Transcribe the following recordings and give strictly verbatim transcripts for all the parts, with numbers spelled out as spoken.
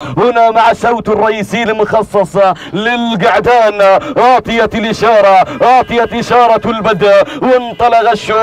هنا مع الشوط الرئيسي المخصص للقعدان. اعطيت الاشاره، اعطيت اشاره البدء وانطلق الشوط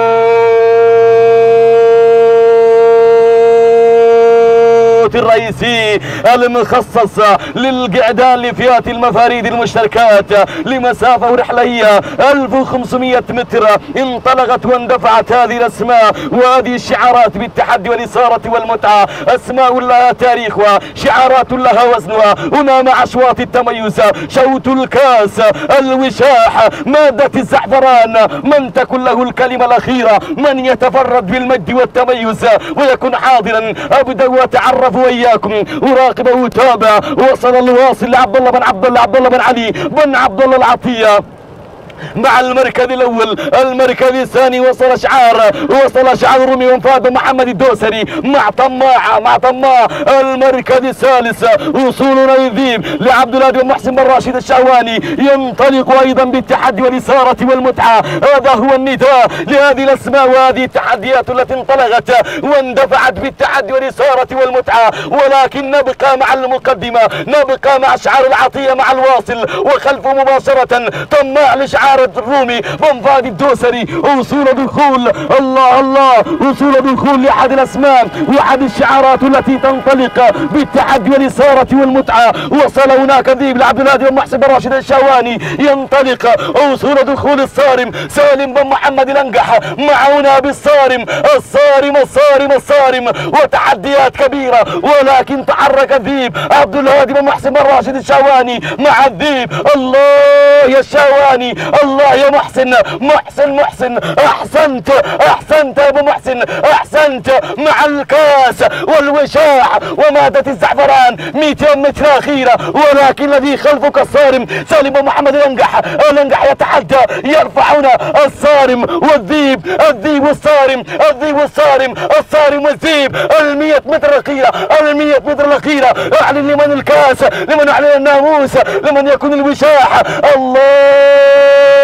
الرئيسي المخصص للقعدان لفئات المفاريد المشتركات لمسافة رحلية ألف وخمسمئة متر. انطلقت واندفعت هذه الأسماء وهذه الشعارات بالتحدي والإثارة والمتعة، أسماء لها تاريخها، شعارات لها وزنها. هنا مع أشواط التميز، شوط الكاس، الوشاح، مادة الزعفران، من تكن له الكلمة الأخيرة، من يتفرد بالمجد والتميز ويكون حاضرا. أبدأ وأتعرف وإياكم، أراقب وأتابع. وصل الواصل لعبد الله بن عبد الله عبد الله بن علي بن عبد الله العطية مع المركز الاول. المركز الثاني وصل اشعار، وصل اشعار الرومي وانفاد محمد الدوسري مع طماع مع طماع. المركز الثالث وصولنا يذيب لعبد الهادي بن محسن بن راشد الشهواني، ينطلق ايضا بالتحدي والاثاره والمتعه. هذا هو النداء لهذه الاسماء وهذه التحديات التي انطلقت واندفعت بالتحدي والاثاره والمتعه. ولكن نبقى مع المقدمه، نبقى مع اشعار العطيه مع الواصل، وخلفه مباشره طماع لشعار الرومي بن فهد الدوسري. وصول دخول، الله الله، وصول دخول لاحد الاسماء واحد الشعارات التي تنطلق بالتحدي والاثاره والمتعه. وصل هناك ذيب لعبد الهادي بن محسن بن راشد الشهواني، ينطلق. وصول دخول الصارم سالم بن محمد الانقح مع هنا بالصارم، الصارم الصارم الصارم، وتحديات كبيره. ولكن تحرك الذيب عبد الهادي بن محسن بن راشد الشهواني مع الذيب. الله يا الشهواني، الله يا محسن، محسن محسن، احسنت احسنت يا ابو محسن، احسنت. مع الكاس والوشاح ومادة الزعفران مئتين متر اخيره. ولكن الذي خلفك الصارم سالم بن محمد الانقح، الانقح يتحدى، يرفعون الصارم والذيب، الذيب والصارم، الذيب والصارم، الصارم والذيب. المئة متر الاخيره، المئة متر الاخيره. اعلن لمن الكاس، لمن اعلن الناموس، لمن يكون الوشاح. الله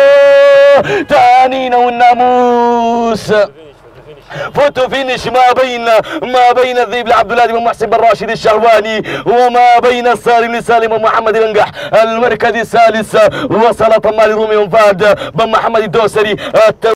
تانينا والناموس. فوتو فينش ما بين ما بين الذيب لعبد الهادي بن محسن بن راشد الشهواني وما بين الصارم لسالم ومحمد الانقح. المركز الثالث وصل طمال الرومي وفهد بن محمد الدوسري.